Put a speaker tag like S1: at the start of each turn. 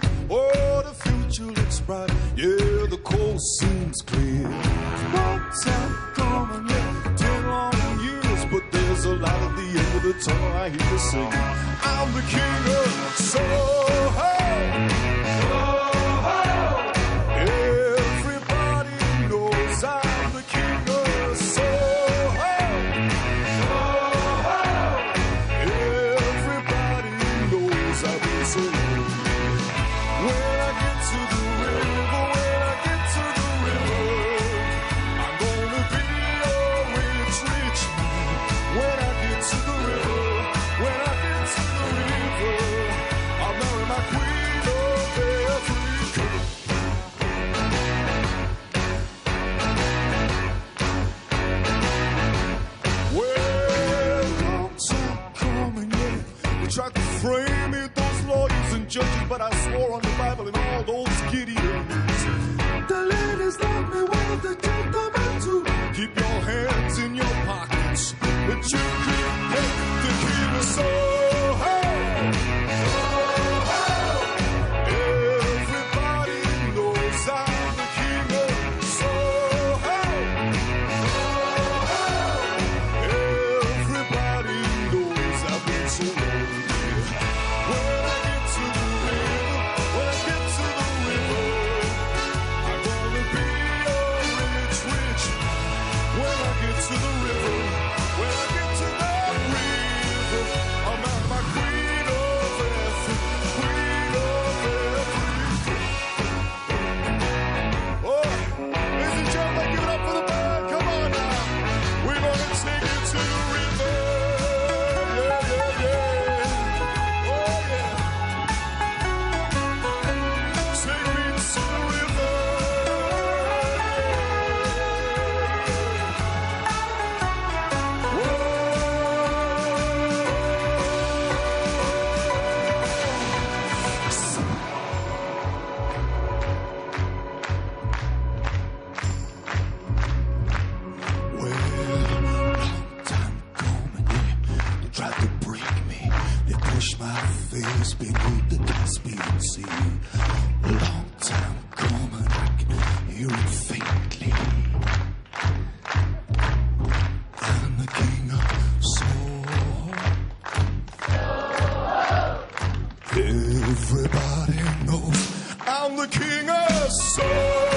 S1: Oh, the future looks bright. Yeah, the coast seems clear. Long time coming, yeah, 10 long years, but there's a light at the end of the tunnel. I hear you sing. I'm the king of Soho. Everybody knows I'm the king of Soho. Everybody knows I've been singing. When I get to the river, I'm gonna be a rich, rich man. When I get to the river, I'll marry my queen of Africa. Well, long time coming, yeah. They tried to frame me, those lawyers and judges, but I swore on the Bible and all those Gideons. The ladies love me, well, they took them into. Keep your hands in your pockets, but you can't get the key to Soho. Everybody knows I'm the king of Soho. Everybody knows I've been so lonely. When I get to the river, I'm gonna be a rich, rich man. When I get to the river, I'm at my queen of Africa, queen of Africa. Oh, ladies and gentlemen, give it up for the band. Come on now. We're gonna take you to the river. Yeah, yeah, yeah. Oh, yeah. Take me to the river. Tried to break me. They pushed my face beneath the Caspian Sea. A long time coming, I can hear it faintly. I'm the king of soul. Everybody knows I'm the king of soul.